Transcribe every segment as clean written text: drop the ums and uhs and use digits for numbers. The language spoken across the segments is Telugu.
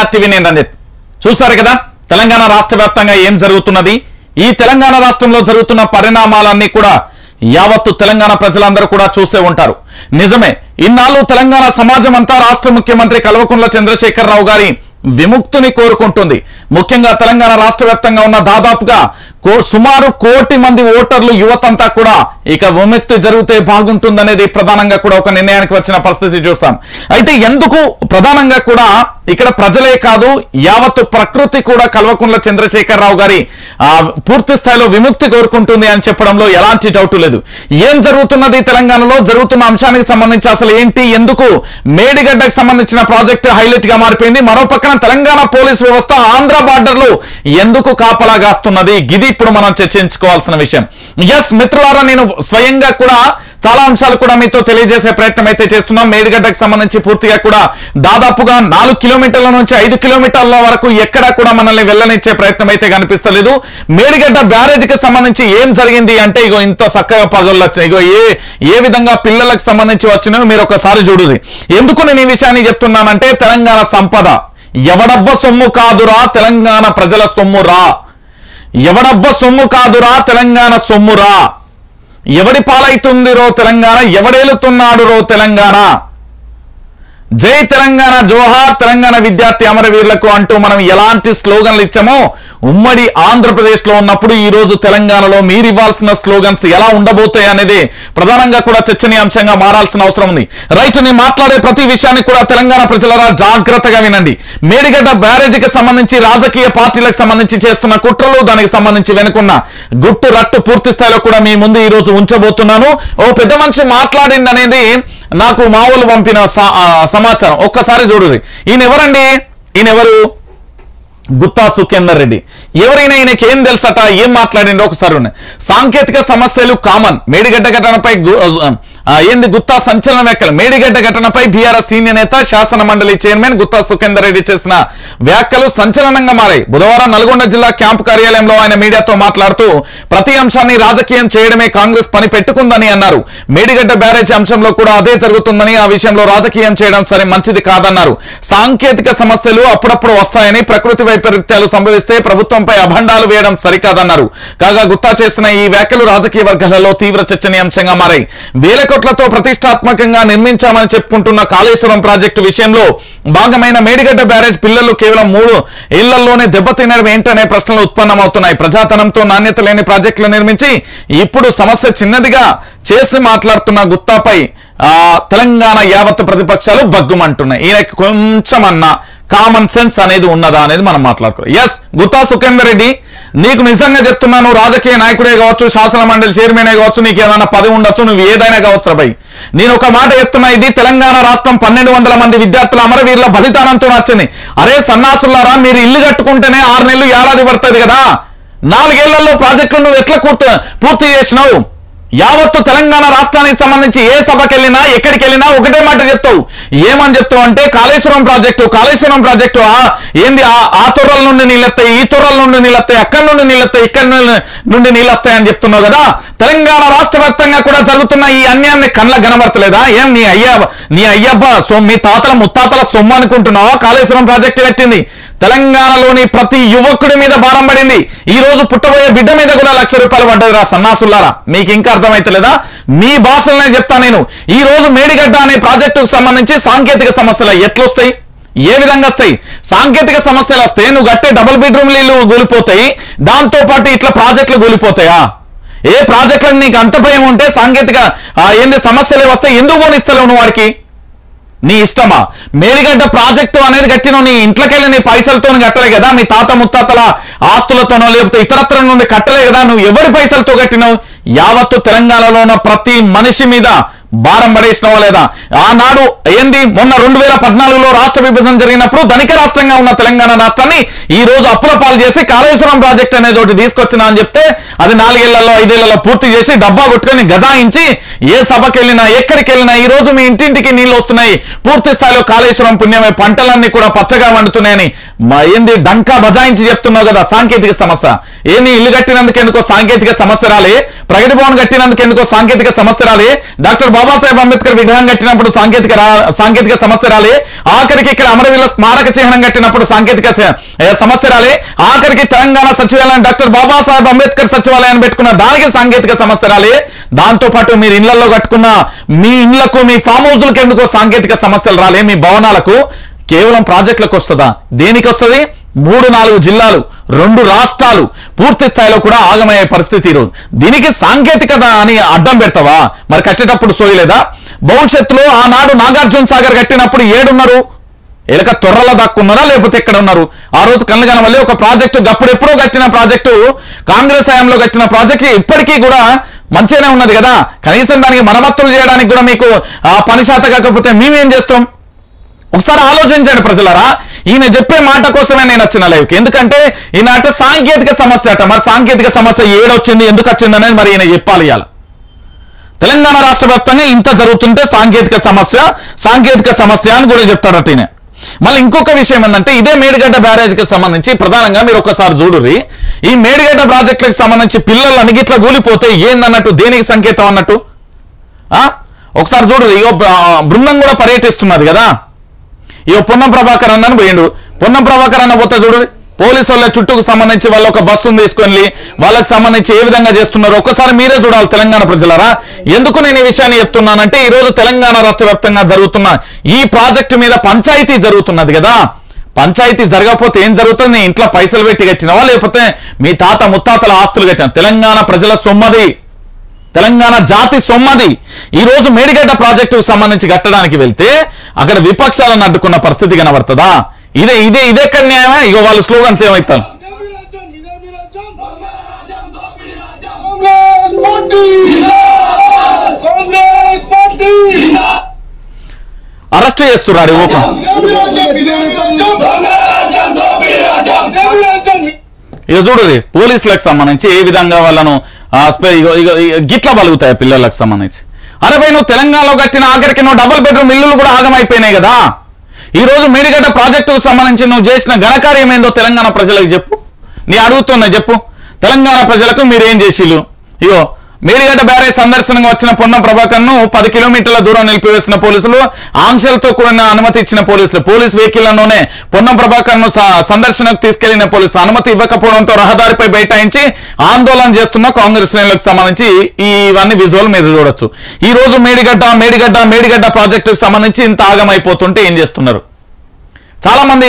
టీవీ నేను రంజిత్. చూశారు కదా తెలంగాణ రాష్ట్ర వ్యాప్తంగా ఏం జరుగుతున్నది. ఈ తెలంగాణ రాష్ట్రంలో జరుగుతున్న పరిణామాలన్నీ కూడా యావత్తు తెలంగాణ ప్రజలందరూ కూడా చూసే ఉంటారు. నిజమే, ఇన్నాళ్ళు తెలంగాణ సమాజం అంతా రాష్ట్ర ముఖ్యమంత్రి కల్వకుంట్ల చంద్రశేఖరరావు గారి విముక్తిని కోరుకుంటుంది. ముఖ్యంగా తెలంగాణ రాష్ట్ర వ్యాప్తంగా ఉన్న దాదాపుగా సుమారు 1 కోటి మంది ఓటర్లు యువతంతా కూడా ఇక విముక్తి జరిగితే బాగుంటుందనేది ప్రధానంగా కూడా ఒక నిర్ణయానికి వచ్చిన పరిస్థితి చూస్తాం. అయితే ఎందుకు ప్రధానంగా కూడా ఇక్కడ ప్రజలే కాదు యావత్తు ప్రకృతి కూడా కల్వకుంట్ల చంద్రశేఖరరావు గారి పూర్తి స్థాయిలో విముక్తి కోరుకుంటుంది అని చెప్పడంలో ఎలాంటి డౌట్ లేదు. ఏం జరుగుతున్నది తెలంగాణలో జరుగుతున్న అంశానికి సంబంధించి అసలు ఏంటి, ఎందుకు మేడిగడ్డకు సంబంధించిన ప్రాజెక్టు హైలైట్ గా మారిపోయింది, మరో పక్కన తెలంగాణ పోలీస్ వ్యవస్థ ఆంధ్ర బార్డర్ లో ఎందుకు కాపలాగాస్తున్నది, ఇది ఇప్పుడు మనం చర్చించుకోవాల్సిన విషయం. ఎస్ మిత్రులారా, నేను స్వయంగా కూడా చాలా అంశాలు కూడా మీతో తెలియజేసే ప్రయత్నం అయితే చేస్తున్నాం. మేడిగడ్డకు సంబంధించి పూర్తిగా కూడా దాదాపుగా 4 కిలోమీటర్ల నుంచి 5 కిలోమీటర్ల వరకు ఎక్కడా కూడా మనల్ని వెళ్ళనిచ్చే ప్రయత్నం అయితే కనిపిస్తలేదు. మేడిగడ్డ బ్యారేజ్ కి సంబంధించి ఏం జరిగింది అంటే ఇగో ఇంత చక్కగా పగళ్ళు వచ్చాయి. ఇగో ఏ విధంగా పిల్లలకు సంబంధించి వచ్చినాయో మీరు ఒకసారి చూడుది. ఎందుకు నేను ఈ విషయాన్ని చెప్తున్నానంటే తెలంగాణ సంపద ఎవడబ్బ సొమ్ము కాదురా తెలంగాణ ప్రజల సొమ్మురా, ఎవడబ్బ సొమ్ము కాదురా తెలంగాణ సొమ్మురా, ఎవడి పాలైతుందిరో తెలంగాణ, ఎవడేలుతున్నాడు రో తెలంగాణ, జై తెలంగాణ, జోహార్ తెలంగాణ విద్యార్థి అమరవీరులకు అంటూ మనం ఎలాంటి స్లోగన్లు ఇచ్చామో ఉమ్మడి ఆంధ్రప్రదేశ్ లో ఉన్నప్పుడు ఈ రోజు తెలంగాణలో మీరు ఇవ్వాల్సిన స్లోగన్స్ ఎలా ఉండబోతాయి అనేది ప్రధానంగా కూడా చర్చనీయాంశంగా మారాల్సిన అవసరం ఉంది. రైట్, నేను మాట్లాడే ప్రతి విషయాన్ని కూడా తెలంగాణ ప్రజలరా జాగ్రత్తగా వినండి. మేడిగడ్డ బ్యారేజీకి సంబంధించి రాజకీయ పార్టీలకు సంబంధించి చేస్తున్న కుట్రలు, దానికి సంబంధించి వెనుకున్న గుట్టు రట్టు పూర్తి స్థాయిలో కూడా మీ ముందు ఈ రోజు ఉంచబోతున్నాను. ఓ పెద్ద మనిషి మాట్లాడింది అనేది నాకు మావోలు పంపిన సమాచారం. ఒక్కసారి చూడుది. ఈయన ఎవరండి, ఈయన ఎవరు? గుత్తా సుఖేందర్ రెడ్డి. ఎవరైనా ఈయనకి ఏం తెలుసట, ఏం మాట్లాడిండో ఒకసారి ఉన్నాయి. సాంకేతిక సమస్యలు కామన్, మేడిగడ్డ ఘటనపై ఏంది గుత్తా సంచలన వ్యాఖ్యలు. మేడిగడ్డ ఘటనపై బీఆర్ఎస్ సీనియర్ నేత శాసన మండలి చైర్మన్ గుత్తా సుఖేందర్ రెడ్డి చేసిన వ్యాఖ్యలు సంచలనంగా మారాయి. బుధవారం నల్గొండ జిల్లా క్యాంపు కార్యాలయంలో ఆయన మీడియాతో మాట్లాడుతూ ప్రతి అంశాన్ని రాజకీయం చేయడమే కాంగ్రెస్ పని పెట్టుకుందని అన్నారు. మేడిగడ్డ బ్యారేజ్ అంశంలో కూడా అదే జరుగుతుందని, ఆ విషయంలో రాజకీయం చేయడం సరే మంచిది కాదన్నారు. సాంకేతిక సమస్యలు అప్పుడప్పుడు వస్తాయని, ప్రకృతి వైపరీత్యాలు సంభవిస్తే ప్రభుత్వంపై అభండాలు వేయడం సరికాదన్నారు. కాగా గుత్తా చేసిన ఈ వ్యాఖ్యలు రాజకీయ వర్గాలలో తీవ్ర చర్చనీయాంశంగా మారాయి. వేల కోట్లతో ప్రతిష్టాత్మకంగా నిర్మించామని చెప్పుకుంటున్న కాళేశ్వరం ప్రాజెక్టు విషయంలో భాగమైన మేడిగడ్డ బ్యారేజ్ పిల్లలు కేవలం 3 ఏళ్లలోనే దెబ్బతినడం ఏంటనే ప్రశ్నలు ఉత్పన్నమవుతున్నాయి. ప్రజాధనంతో నాణ్యత లేని ప్రాజెక్టులు నిర్మించి ఇప్పుడు సమస్య చిన్నదిగా చేసి మాట్లాడుతున్న గుత్తాపై తెలంగాణ యావత్ ప్రతిపక్షాలు బగ్గుమంటున్నాయి. ఈయనకి కొంచెమన్నా కామన్ సెన్స్ అనేది ఉన్నదా అనేది మనం మాట్లాడుకోవాలి. ఎస్ గుత్తా సుఖేందర్ రెడ్డి, నీకు నిజంగా చెప్తున్నాను, రాజకీయ నాయకుడే కావచ్చు, శాసన మండలి చైర్మనే కావచ్చు, నీకు ఏదైనా పదవి ఉండొచ్చు, నువ్వు ఏదైనా కావచ్చు రాబాయ్. నేను ఒక మాట చెప్తున్నా, ఇది తెలంగాణ రాష్ట్రం 1200 మంది విద్యార్థుల అమరవీరుల బలిదానంతో వచ్చింది. అరే సన్నాసులారా, మీరు ఇల్లు కట్టుకుంటేనే 6 నెలలు ఏడాది పడుతుంది కదా, 4 ఏళ్లలో ప్రాజెక్టులు నువ్వు ఎట్లా పూర్తి చేసినావు? యావత్తు తెలంగాణ రాష్ట్రానికి సంబంధించి ఏ సభకి వెళ్ళినా ఎక్కడికి వెళ్ళినా ఒకటే మాట చెప్తావు. ఏమని చెప్తావు అంటే కాళేశ్వరం ప్రాజెక్టు ఏంది, ఆ తొర్రల నుండి నీళ్ళొస్తాయి, ఈ తొర్రల నుండి నీళ్ళొస్తాయి, అక్కడి నుండి నీళ్ళొస్తాయి, ఇక్కడి నుండి నీళ్ళొస్తాయి అని చెప్తున్నావు కదా. తెలంగాణ రాష్ట్ర వ్యాప్తంగా కూడా జరుగుతున్న ఈ అన్యాయాన్ని కళ్ళ కనబడతలేదా? ఏం నీ అయ్యబ్బ మీ తాతల ముత్తాతల సొమ్ము అనుకుంటున్నావా? కాళేశ్వరం ప్రాజెక్టు కట్టింది తెలంగాణలోని ప్రతి యువకుడి మీద భారం పడింది. ఈ రోజు పుట్టబోయే బిడ్డ మీద కూడా ₹1,00,000 పడ్డది రా సన్నాసులారా. మీకు ఇంకా అర్థమైతలేదా? మీ భాషలనే చెప్తా నేను. ఈ రోజు మేడిగడ్డ అనే ప్రాజెక్టుకు సంబంధించి సాంకేతిక సమస్యలు ఎట్లొస్తాయి, ఏ విధంగా వస్తాయి? సాంకేతిక సమస్యలు వస్తే నువ్వు కట్టే డబుల్ బెడ్రూమ్ ఇల్లు కూలిపోతాయి, దాంతో పాటు ఇట్లా ప్రాజెక్టులు కూలిపోతాయా? ఏ ప్రాజెక్టులకు నీకు అంత భయం ఉంటే సాంకేతిక ఏంది సమస్యలే వస్తే ఎందుకు పోనిస్తలేవు నువ్వు వాడికి? నీ ఇష్టమా? మేడిగడ్డ ప్రాజెక్టు అనేది కట్టినో నీ ఇంట్లోకెళ్ళి నీ పైసలతో కట్టలే కదా, మీ తాత ముత్తాతల ఆస్తులతోనో లేకపోతే ఇతరత్ర నుండి కట్టలే కదా, నువ్వు ఎవరి పైసలతో కట్టినావు? యావత్తు తెలంగాణలో ఉన్న ప్రతి మనిషి మీద భారం పడేసినవా లేదా? ఆనాడు ఏంది, మొన్న 2014లో రాష్ట్ర విభజన జరిగినప్పుడు ధనిక రాష్ట్రంగా ఉన్న తెలంగాణ రాష్ట్రాన్ని ఈ రోజు అప్పుల పాలు చేసి కాళేశ్వరం ప్రాజెక్ట్ అనేది ఒకటి తీసుకొచ్చినా అని చెప్తే అది 4 ఏళ్లలో 5 ఏళ్లలో పూర్తి చేసి డబ్బా కొట్టుకొని గజాయించి ఏ సభకి వెళ్ళినా ఎక్కడికి వెళ్ళినా ఈ రోజు మీ ఇంటింటికి నీళ్లు వస్తున్నాయి. పూర్తి స్థాయిలో కాళేశ్వరం పుణ్యమే పంటలన్నీ కూడా పచ్చగా వండుతున్నాయని ఏంది డంకా బజాయించి చెప్తున్నావు కదా. సాంకేతిక సమస్య ఏంది? ఇల్లు కట్టినందుకు ఎందుకో సాంకేతిక సమస్య రాలే, ప్రగతి భవన్ కట్టినందుకు ఎందుకో సాంకేతిక సమస్య రాలే, డాక్టర్ బాబాసాహెబ్ అంబేద్కర్ విగ్రహం కట్టినప్పుడు సాంకేతిక సమస్య రాలే, ఆఖరికి ఇక్కడ అమరవీరుల స్మారక చిహ్నం కట్టినప్పుడు సాంకేతిక సమస్య రాలే, ఆఖరికి తెలంగాణ సచివాలయం డాక్టర్ బాబాసాహెబ్ అంబేద్కర్ సచివాలయాన్ని పెట్టుకున్న దానికి సాంకేతిక సమస్య రాలే, దాంతో పాటు మీరు ఇళ్లలో కట్టుకున్న మీ ఇళ్లకు మీ ఫామ్ హౌస్లకు ఎందుకో సాంకేతిక సమస్యలు రాలే, మీ భవనాలకు కేవలం ప్రాజెక్టులకు వస్తుందా? దేనికి వస్తుంది? 3-4 జిల్లాలు 2 రాష్ట్రాలు పూర్తి స్థాయిలో కూడా ఆగమయ్యే పరిస్థితి ఈరోజు. దీనికి సాంకేతికత అని అడ్డం పెడతావా? మరి కట్టేటప్పుడు సోయలేదా? భవిష్యత్తులో ఆనాడు నాగార్జున సాగర్ కట్టినప్పుడు ఏడున్నారు? ఎలక తొర్రల దాక్కున్నారా లేకపోతే ఎక్కడ ఉన్నారు? ఆ రోజు కళ్ళగన వల్లే ఒక ప్రాజెక్టు అప్పుడెప్పుడో కట్టిన ప్రాజెక్టు, కాంగ్రెస్ హయాంలో కట్టిన ప్రాజెక్టు ఇప్పటికీ కూడా మంచిగానే ఉన్నది కదా. కనీసం దానికి మరమ్మతులు చేయడానికి కూడా మీకు పని శాతం కాకపోతే మేమేం చేస్తాం? ఒకసారి ఆలోచించండి ప్రజలారా. ఈయన చెప్పే మాట కోసమే నేను వచ్చిన లైవ్కి. ఎందుకంటే ఈయన అంటే సాంకేతిక సమస్య అట. మరి సాంకేతిక సమస్య ఏడొచ్చింది, ఎందుకు వచ్చింది అనేది మరి ఈయన చెప్పాలి. ఇవాళ తెలంగాణ రాష్ట్ర వ్యాప్తంగా ఇంత జరుగుతుంటే సాంకేతిక సమస్య అని కూడా చెప్తాడట ఈయన. మళ్ళీ ఇంకొక విషయం ఏంటంటే ఇదే మేడిగడ్డ బ్యారేజ్కి సంబంధించి ప్రధానంగా మీరు ఒకసారి చూడుర్రి. ఈ మేడిగడ్డ ప్రాజెక్టులకు సంబంధించి పిల్లలు అణిగిట్లా కూలిపోతే ఏందన్నట్టు, దేనికి సంకేతం అన్నట్టు ఒకసారి చూడుర్రి. ఇగో బృందం కూడా పర్యటిస్తున్నది కదా. ఇగో పొన్నం ప్రభాకర్ అన్నని పోయిండు. పొన్నం ప్రభాకర్ అన్న పోతే చూడు, పోలీసు వాళ్ళ చుట్టూకు సంబంధించి వాళ్ళు ఒక బస్సును తీసుకొని వాళ్ళకి సంబంధించి ఏ విధంగా చేస్తున్నారు ఒక్కసారి మీరే చూడాలి తెలంగాణ ప్రజలారా. ఎందుకు నేను ఈ విషయాన్ని చెప్తున్నానంటే ఈ రోజు తెలంగాణ రాష్ట్ర వ్యాప్తంగా జరుగుతున్న ఈ ప్రాజెక్టు మీద పంచాయతీ జరుగుతున్నది కదా. పంచాయతీ జరగకపోతే ఏం జరుగుతుంది? ఇంట్లో పైసలు పెట్టి కట్టినవా లేకపోతే మీ తాత ముత్తాతల ఆస్తులు కట్టిన? తెలంగాణ ప్రజల సొమ్మది, తెలంగాణ జాతి సొమ్మది. ఈ రోజు మేడిగడ్డ ప్రాజెక్టుకు సంబంధించి కట్టడానికి వెళ్తే అక్కడ విపక్షాలను అడ్డుకున్న పరిస్థితి కనబడుతుందా? ఇదే ఎక్కడ న్యాయమా? ఇగో వాళ్ళు స్లోగన్స్ ఏమవుతారు? అరెస్ట్ చేస్తున్నారు. ఇక చూడది పోలీసులకు సంబంధించి ఏ విధంగా వాళ్ళను గిట్ల బలుగుతాయి పిల్లలకు సంబంధించి. అరే భయ్, నువ్వు తెలంగాణలో కట్టిన ఆఖరికి నువ్వు డబుల్ బెడ్రూమ్ ఇల్లులు కూడా ఆగమైపోయినాయి కదా. ఈ రోజు మేడిగడ్డ ప్రాజెక్టుకు సంబంధించి నువ్వు చేసిన ఘనకార్యం ఏందో తెలంగాణ ప్రజలకు చెప్పు. నీ అడుగుతున్నా చెప్పు. తెలంగాణ ప్రజలకు మీరేం చేసిళ్ళు? ఇగో మేడిగడ్డ బ్యారేజ్ సందర్శనంగా వచ్చిన పొన్నం ప్రభాకర్ ను 10 కిలోమీటర్ల దూరం నిలిపివేసిన పోలీసులు, ఆంక్షలతో కూడిన అనుమతి ఇచ్చిన పోలీసులు, పోలీస్ వెహికల్లోనే పొన్నం ప్రభాకర్ ను సందర్శనకు తీసుకెళ్లిన పోలీసులు అనుమతి ఇవ్వకపోవడంతో రహదారిపై బైఠాయించి ఆందోళన చేస్తున్న కాంగ్రెస్ శ్రేణులకు సంబంధించి ఇవన్నీ విజువల్ మీరు చూడొచ్చు. ఈ రోజు మేడిగడ్డ ప్రాజెక్టుకు సంబంధించి ఇంత ఆగమైపోతుంటే ఏం చేస్తున్నారు? చాలా మంది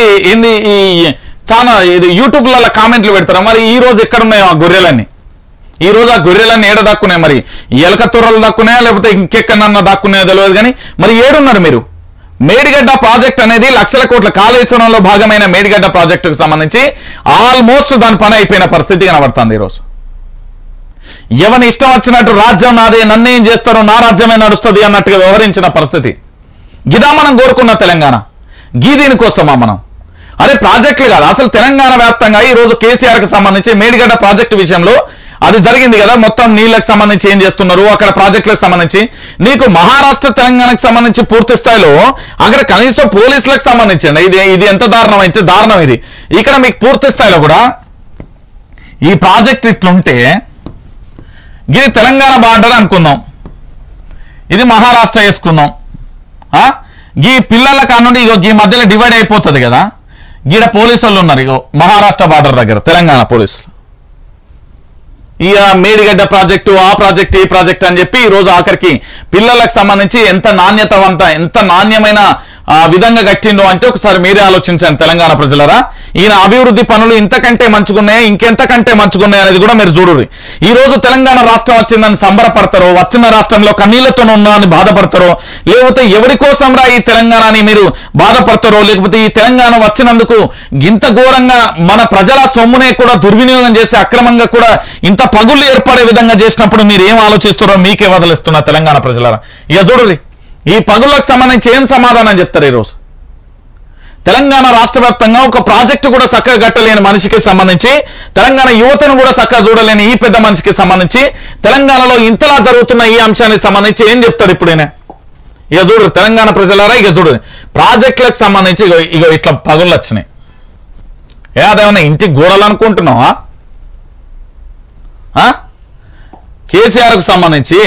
ఇది యూట్యూబ్లలో కామెంట్లు పెడతారు. మరి ఈ రోజు ఎక్కడున్నాయో ఆ గొర్రెలన్నీ? ఈ రోజు ఆ గొర్రెలన్నీ ఏడ దాక్కున్నాయి? మరి ఎలక తొర్రలు దాక్కున్నాయా లేకపోతే ఇంకెక్కడన్నా దాక్కున్నాయో తెలియదు కానీ మరి ఏడున్నారు మీరు? మేడిగడ్డ ప్రాజెక్ట్ అనేది లక్షల కోట్ల కాళేశ్వరంలో భాగమైన మేడిగడ్డ ప్రాజెక్టుకు సంబంధించి ఆల్మోస్ట్ దాని పని అయిపోయిన పరిస్థితి కనబడుతుంది. ఈరోజు ఎవరి ఇష్టం వచ్చినట్టు రాజ్యం నాదే, నన్నేం చేస్తారో నా రాజ్యమే నడుస్తుంది అన్నట్టుగా వ్యవహరించిన పరిస్థితి. గిదా మనం కోరుకున్న తెలంగాణ? దీనికోసమా మనం? అదే ప్రాజెక్టులు కాదు అసలు తెలంగాణ వ్యాప్తంగా ఈ రోజు కేసీఆర్కి సంబంధించి మేడిగడ్డ ప్రాజెక్టు విషయంలో అది జరిగింది కదా. మొత్తం నీళ్ళకి సంబంధించి ఏం చేస్తున్నారు, అక్కడ ప్రాజెక్టులకు సంబంధించి నీకు మహారాష్ట్ర తెలంగాణకు సంబంధించి పూర్తి స్థాయిలో అక్కడ కనీసం పోలీసులకు సంబంధించండి. ఇది ఎంత దారుణం అయితే దారుణం ఇది. ఇక్కడ మీకు పూర్తి స్థాయిలో కూడా ఈ ప్రాజెక్ట్ ఇట్లుంటే ఇది తెలంగాణ బార్డర్ అనుకుందాం, ఇది మహారాష్ట్ర వేసుకుందాం. ఈ పిల్లల కానుండి ఇగో ఈ మధ్యలో డివైడ్ అయిపోతుంది కదా. గీడ పోలీసు వాళ్ళు ఉన్నారు ఇగో మహారాష్ట్ర బార్డర్ దగ్గర తెలంగాణ పోలీసులు. ఇక మేడిగడ్డ ప్రాజెక్టు ఆ ప్రాజెక్టు ఈ ప్రాజెక్ట్ అని చెప్పి ఈ రోజు ఆఖరికి పిల్లలకు సంబంధించి ఎంత నాణ్యమైన విధంగా కట్టిండో అంటే ఒకసారి మీరే ఆలోచించండి తెలంగాణ ప్రజలరా. ఈయన అభివృద్ధి పనులు ఇంతకంటే మంచుకున్నాయి, ఇంకెంతకంటే మంచుకున్నాయి అనేది కూడా మీరు చూడండి. ఈ రోజు తెలంగాణ రాష్ట్రం వచ్చిందని సంబరపడతారో, వచ్చిన రాష్ట్రంలో కన్నీళ్లతో ఉన్నా అని బాధపడతారో, లేకపోతే ఎవరి కోసం రా ఈ తెలంగాణ అని మీరు బాధపడతారో, లేకపోతే ఈ తెలంగాణ వచ్చినందుకు ఇంత ఘోరంగా మన ప్రజల సొమ్మునే కూడా దుర్వినియోగం చేసి అక్రమంగా కూడా ఇంత పగుళ్ళు ఏర్పడే విధంగా చేసినప్పుడు మీరు ఏం ఆలోచిస్తారో మీకే వదిలేస్తున్నా తెలంగాణ ప్రజలరా. ఇక చూడండి ఈ పగుళ్ళకు సంబంధించి ఏం సమాధానం చెప్తారు? ఈరోజు తెలంగాణ రాష్ట్ర వ్యాప్తంగా ఒక ప్రాజెక్టు కూడా చక్కగా కట్టలేని మనిషికి సంబంధించి, తెలంగాణ యువతను కూడా చక్కగా చూడలేని ఈ పెద్ద మనిషికి సంబంధించి, తెలంగాణలో ఇంతలా జరుగుతున్న ఈ అంశానికి సంబంధించి ఏం చెప్తారు ఇప్పుడైనా? ఇక చూడు తెలంగాణ ప్రజలారా, ఇక చూడు ప్రాజెక్టులకు సంబంధించి ఇగో ఇట్లా పగుళ్ళు వచ్చినాయి. అదేమన్నా ఇంటికి గోడలు అనుకుంటున్నావా? కేసీఆర్కు సంబంధించి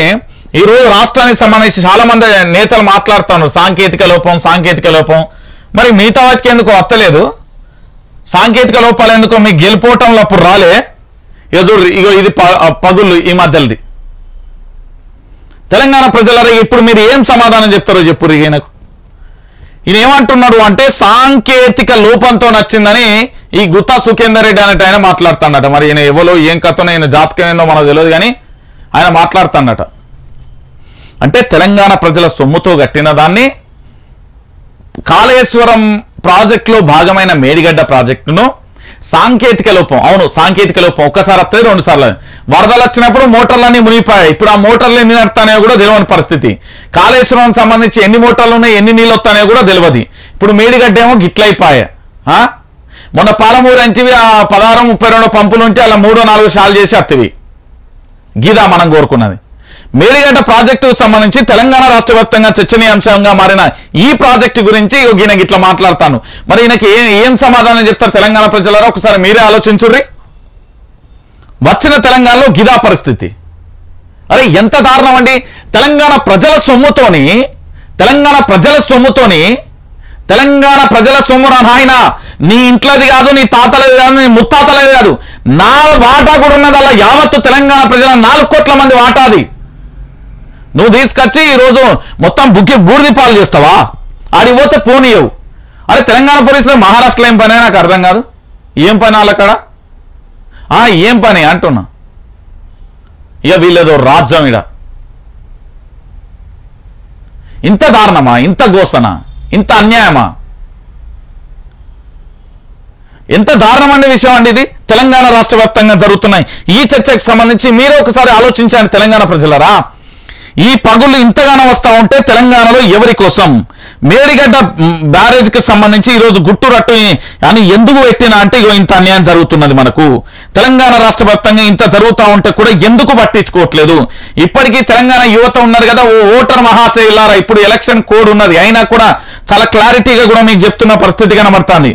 ఈరోజు రాష్ట్రానికి సంబంధించి చాలా మంది నేతలు మాట్లాడుతున్నారు సాంకేతిక లోపం. మరి మిగతా వాటికి ఎందుకు వస్తలేదు? సాంకేతిక లోపాలు ఎందుకో మీకు గెలిపోవటంలో అప్పుడు రాలే. ఇగో ఇది పగుళ్ళు ఈ మధ్యలది. తెలంగాణ ప్రజలారా ఇప్పుడు మీరు ఏం సమాధానం చెప్తారో చెప్పు. ఈయనకు ఈయన ఏమంటున్నాడు అంటే సాంకేతిక లోపంతో నచ్చిందని ఈ గుత్తా సుఖేందర్ రెడ్డి అనేట ఆయన మాట్లాడుతాడట. మరి ఈయన ఎవరో ఏం కథనో ఈయన జాతకం ఏందో మనకు తెలియదు, కానీ ఆయన మాట్లాడుతాడట. అంటే తెలంగాణ ప్రజల సొమ్ముతో కట్టిన దాన్ని కాళేశ్వరం ప్రాజెక్టులో భాగమైన మేడిగడ్డ ప్రాజెక్టును సాంకేతిక లోపం ఒక్కసారి వస్తుంది, 2 సార్లు వరదలు వచ్చినప్పుడు మోటార్లన్నీ మునిగిపోయాయి. ఇప్పుడు ఆ మోటార్లు ఎన్ని నడుతాయో కూడా తెలియని పరిస్థితి. కాళేశ్వరం సంబంధించి ఎన్ని మోటార్లు ఉన్నాయి, ఎన్ని నీళ్ళు వస్తాయో కూడా తెలియదు. ఇప్పుడు మేడిగడ్డ ఏమో గిట్లయిపోయా. మొన్న పాలమూరు అంటివి ఆ 16-32 పంపులు ఉంటే అలా 3-4 షాలు చేసి వస్తవి. గీదా మనం కోరుకున్నది. మేడిగడ్డ ప్రాజెక్టుకు సంబంధించి తెలంగాణ రాష్ట్ర వ్యాప్తంగా చర్చనీయాంశంగా మారిన ఈ ప్రాజెక్టు గురించి ఈయన గిట్లా మాట్లాడతాను. మరి ఈయనకి ఏం సమాధానం చెప్తారు తెలంగాణ ప్రజలారా? ఒకసారి మీరే ఆలోచించుర్రి. వచ్చిన తెలంగాణలో గిదా పరిస్థితి. అరే ఎంత దారుణం అండి! తెలంగాణ ప్రజల సొమ్ము నాయన నీ ఇంట్లోది కాదు, నీ తాతలది కాదు, నీ ముత్తాతలది కాదు, నా వాటా కూడా ఉన్నది. అలా యావత్తు తెలంగాణ ప్రజల 4 కోట్ల మంది వాటాది. నువ్వు తీసుకొచ్చి ఈరోజు మొత్తం బూడిది పాలు చేస్తావా? ఆడికి పోతే పోనీయవు. అరే తెలంగాణ పోలీసులు మహారాష్ట్రలో ఏం పని నాకు అర్థం కాదు. ఏం పని వాళ్ళక్కడ? ఏం పని అంటున్నా. ఇక వీళ్ళేదో రాజ్యం. ఇంత దారుణమా? ఇంత గోసనా? ఇంత అన్యాయమా? ఎంత దారుణమైన విషయం అండి ఇది. తెలంగాణ రాష్ట్ర వ్యాప్తంగా జరుగుతున్నాయి ఈ చర్చకు సంబంధించి మీరు ఒకసారి ఆలోచించండి తెలంగాణ ప్రజలరా. ఈ పగులు ఇంతగానో వస్తూ ఉంటే తెలంగాణలో ఎవరి కోసం? మేడిగడ్డ బ్యారేజ్కి సంబంధించి ఈరోజు గుట్టురట్టు అని ఎందుకు పెట్టినా అంటే ఇగో ఇంత అన్యాయం జరుగుతున్నది మనకు. తెలంగాణ రాష్ట్ర వ్యాప్తంగా ఇంత జరుగుతూ ఉంటే కూడా ఎందుకు పట్టించుకోవట్లేదు? ఇప్పటికీ తెలంగాణ యువత ఉన్నారు కదా, ఓటర్ మహాశైలారా, ఇప్పుడు ఎలక్షన్ కోడ్ ఉన్నది, అయినా కూడా చాలా క్లారిటీగా కూడా మీకు చెప్తున్న పరిస్థితి కనబడుతుంది.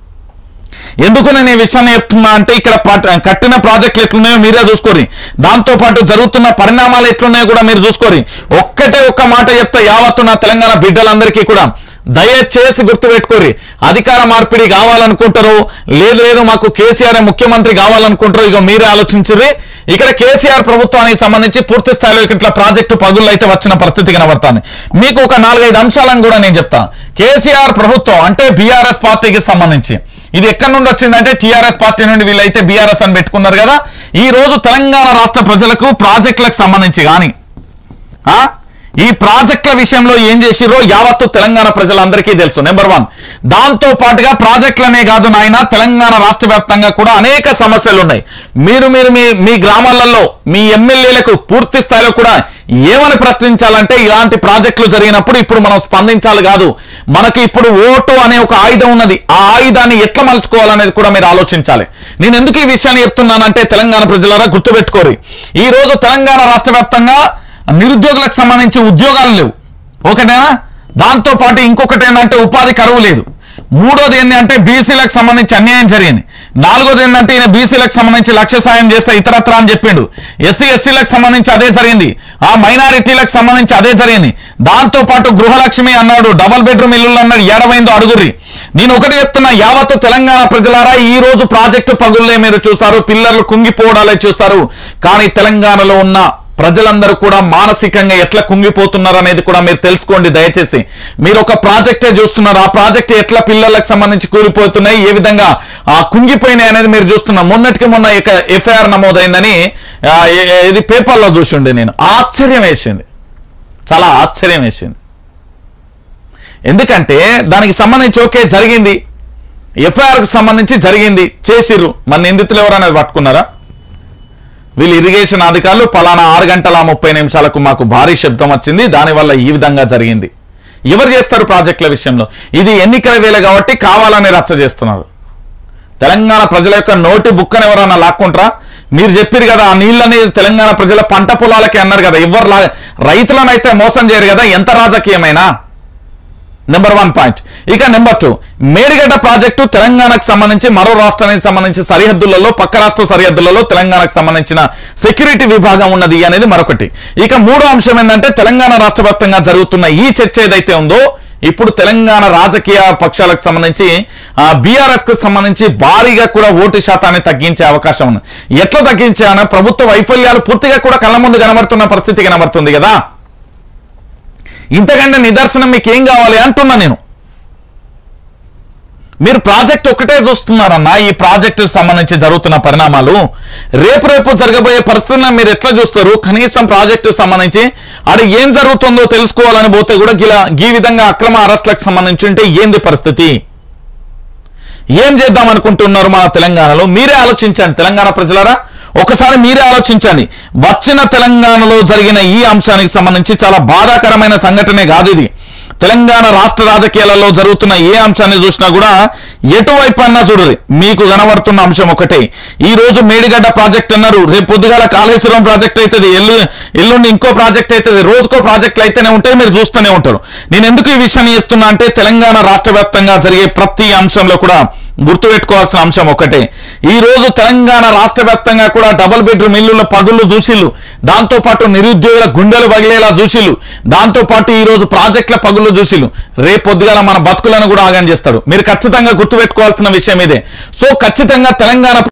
ఎందుకు నేను ఈ విషయాన్ని చెప్తున్నా అంటే ఇక్కడ కట్టిన ప్రాజెక్టులు ఎట్లున్నాయో మీరే చూసుకోరి, దాంతోపాటు జరుగుతున్న పరిణామాలు ఎట్లున్నాయో కూడా మీరు చూసుకోరి. ఒక్క మాట చెప్తా యావత్తు నా తెలంగాణ బిడ్డలందరికీ కూడా దయచేసి గుర్తుపెట్టుకోరి. అధికార మార్పిడి కావాలనుకుంటారు, లేదు మాకు కేసీఆర్ ముఖ్యమంత్రి కావాలనుకుంటారు, ఇక మీరే ఆలోచించుర్రి. ఇక్కడ కేసీఆర్ ప్రభుత్వానికి సంబంధించి పూర్తి స్థాయిలో ఇట్లా ప్రాజెక్టు పగుళ్ళు అయితే వచ్చిన పరిస్థితి కనబడుతుంది. మీకు ఒక 4-5 అంశాలను కూడా నేను చెప్తా. కేసీఆర్ ప్రభుత్వం అంటే బీఆర్ఎస్ పార్టీకి సంబంధించి ఇది ఎక్కడి నుండి వచ్చిందంటే టీఆర్ఎస్ పార్టీ నుండి వీళ్ళైతే బీఆర్ఎస్ అని పెట్టుకున్నారు కదా. ఈ రోజు తెలంగాణ రాష్ట్ర ప్రజలకు ప్రాజెక్టులకు సంబంధించి కానీ ఈ ప్రాజెక్టుల విషయంలో ఏం చేసిరో యావత్తు తెలంగాణ ప్రజలందరికీ తెలుసు. నెంబర్ 1. దాంతో పాటుగా ప్రాజెక్టులనే కాదు నాయన, తెలంగాణ రాష్ట్ర వ్యాప్తంగా కూడా అనేక సమస్యలు ఉన్నాయి. మీరు మీ గ్రామాలలో మీ ఎమ్మెల్యేలకు పూర్తి స్థాయిలో కూడా ఏమని ప్రశ్నించాలంటే ఇలాంటి ప్రాజెక్టులు జరిగినప్పుడు ఇప్పుడు మనం స్పందించాలి కాదు, మనకి ఇప్పుడు ఓటు అనే ఒక ఆయుధం ఉన్నది, ఆ ఆయుధాన్ని ఎట్లా మలుచుకోవాలనేది కూడా మీరు ఆలోచించాలి. నేను ఎందుకు ఈ విషయాన్ని చెప్తున్నానంటే తెలంగాణ ప్రజలారా గుర్తుపెట్టుకోరు. ఈ రోజు తెలంగాణ రాష్ట్ర వ్యాప్తంగా నిరుద్యోగులకు సంబంధించి ఉద్యోగాలు లేవు, ఒకటేనా. దాంతో పాటు ఇంకొకటి ఏంటంటే ఉపాధి కరువు లేదు. మూడోది ఏంటంటే బీసీలకు సంబంధించి అన్యాయం జరిగింది. నాలుగోది ఏంటంటే ఈయన బీసీలకు సంబంధించి లక్ష సాయం చేస్తే ఇతరత్ర అని చెప్పిండు. ఎస్సీ ఎస్టీలకు సంబంధించి అదే జరిగింది, ఆ మైనారిటీలకు సంబంధించి అదే జరిగింది. దాంతో పాటు గృహలక్ష్మి అన్నాడు, డబుల్ బెడ్రూమ్ ఇల్లులు అన్నాడు, ఏడవైందో అడుగుర్రి. నేను ఒకటి చెప్తున్నా, యావత్తు తెలంగాణ ప్రజలారా, ఈ రోజు ప్రాజెక్టు పగుళ్లే మీరు చూసారు, పిల్లర్లు కుంగిపోవడాలే చూసారు. కానీ తెలంగాణలో ఉన్న ప్రజలందరూ కూడా మానసికంగా ఎట్లా కుంగిపోతున్నారు అనేది కూడా మీరు తెలుసుకోండి. దయచేసి మీరు ఒక ప్రాజెక్టే చూస్తున్నారు, ఆ ప్రాజెక్ట్ ఎట్లా పిల్లలకు సంబంధించి కూలిపోతున్నాయి, ఏ విధంగా కుంగిపోయినాయి అనేది మీరు చూస్తున్నారు. మొన్న ఎఫ్ఐఆర్ నమోదైందని ఇది పేపర్లో చూసిండే, నేను ఆశ్చర్యం వేసింది, చాలా ఆశ్చర్యం వేసింది. ఎందుకంటే దానికి సంబంధించి ఓకే జరిగింది, ఎఫ్ఐఆర్కి సంబంధించి జరిగింది, చేసిర్రు, మన నిందితులు ఎవరనేది పట్టుకున్నారా? వీళ్ళు ఇరిగేషన్ అధికారులు పలానా 6:30 మాకు భారీ శబ్దం వచ్చింది, దానివల్ల ఈ విధంగా జరిగింది. ఎవరు చేస్తారు ప్రాజెక్టుల విషయంలో? ఇది ఎన్నికల వేళ కాబట్టి కావాలని రచ్చ చేస్తున్నారు. తెలంగాణ ప్రజల యొక్క నోటి బుక్కను ఎవరన్నా లాక్కుంటారా? మీరు చెప్పారు కదా ఆ నీళ్ళని తెలంగాణ ప్రజల పంట పొలాలకి అన్నారు కదా, ఎవరు రైతులను అయితే మోసం చేయరు కదా. ఎంత రాజకీయమైనా నెంబర్ 1 పాయింట్. ఇక నెంబర్ 2, మేడిగడ్డ ప్రాజెక్టు తెలంగాణకు సంబంధించి మరో రాష్ట్రానికి సంబంధించి సరిహద్దులలో, పక్క రాష్ట్ర సరిహద్దులలో తెలంగాణకు సంబంధించిన సెక్యూరిటీ విభాగం ఉన్నది అనేది మరొకటి. ఇక మూడో అంశం ఏంటంటే తెలంగాణ రాష్ట్ర వ్యాప్తంగా జరుగుతున్న ఈ చర్చ ఏదైతే ఉందో ఇప్పుడు తెలంగాణ రాజకీయ పక్షాలకు సంబంధించి బీఆర్ఎస్ కు సంబంధించి భారీగా కూడా ఓటు శాతాన్ని తగ్గించే అవకాశం ఉంది. ఎట్లా తగ్గించాన ప్రభుత్వ వైఫల్యాలు పూర్తిగా కూడా కళ్ళ ముందు కనబడుతున్న పరిస్థితి కనబడుతుంది కదా. ఇంతకంటే నిదర్శనం మీకు ఏం కావాలి అంటున్నా నేను. మీరు ప్రాజెక్ట్ ఒకటే చూస్తున్నారన్న, ఈ ప్రాజెక్టుకు సంబంధించి జరుగుతున్న పరిణామాలు రేపు జరగబోయే పరిస్థితులను మీరు ఎట్లా చూస్తారు? కనీసం ప్రాజెక్టుకు సంబంధించి అది ఏం జరుగుతుందో తెలుసుకోవాలని పోతే కూడా ఈ విధంగా అక్రమ అరెస్టులకు సంబంధించి ఉంటే ఏంది పరిస్థితి? ఏం చేద్దాం అనుకుంటున్నారు మన తెలంగాణలో? మీరే ఆలోచించండి తెలంగాణ ప్రజలారా, ఒకసారి మీరే ఆలోచించండి. వచ్చిన తెలంగాణలో జరిగిన ఈ అంశానికి సంబంధించి చాలా బాధాకరమైన సంఘటనే కాదు ఇది. తెలంగాణ రాష్ట్ర రాజకీయాలలో జరుగుతున్న ఏ అంశాన్ని చూసినా కూడా ఎటువైపు అన్నా చూడరు, మీకు కనబడుతున్న అంశం ఒకటే. ఈ రోజు మేడిగడ్డ ప్రాజెక్ట్ అన్నారు, రేపు పొద్దుగాల కాళేశ్వరం ప్రాజెక్ట్ అవుతుంది, ఎల్లుండి ఇంకో ప్రాజెక్ట్ అవుతుంది, రోజుకో ప్రాజెక్టులు అయితేనే ఉంటాయి, మీరు చూస్తూనే ఉంటారు. నేను ఎందుకు ఈ విషయాన్ని చెప్తున్నా అంటే తెలంగాణ రాష్ట్ర వ్యాప్తంగా జరిగే ప్రతి అంశంలో కూడా గుర్తుపెట్టుకోవాల్సిన అంశం ఒకటే. ఈ రోజు తెలంగాణ రాష్ట్ర వ్యాప్తంగా కూడా డబుల్ బెడ్రూమ్ ఇల్లుల పగుళ్ళు చూసిళ్ళు, దాంతో పాటు నిరుద్యోగుల గుండెలు పగిలేలా చూసిళ్ళు, దాంతో పాటు ఈ రోజు ప్రాజెక్టుల పగుళ్ళు చూసిళ్ళు. రేపు పొద్దుగాల మన బతుకులను కూడా ఆగం చేస్తాడు. మీరు ఖచ్చితంగా గుర్తుపెట్టుకోవాల్సిన విషయం ఇదే. సో ఖచ్చితంగా తెలంగాణ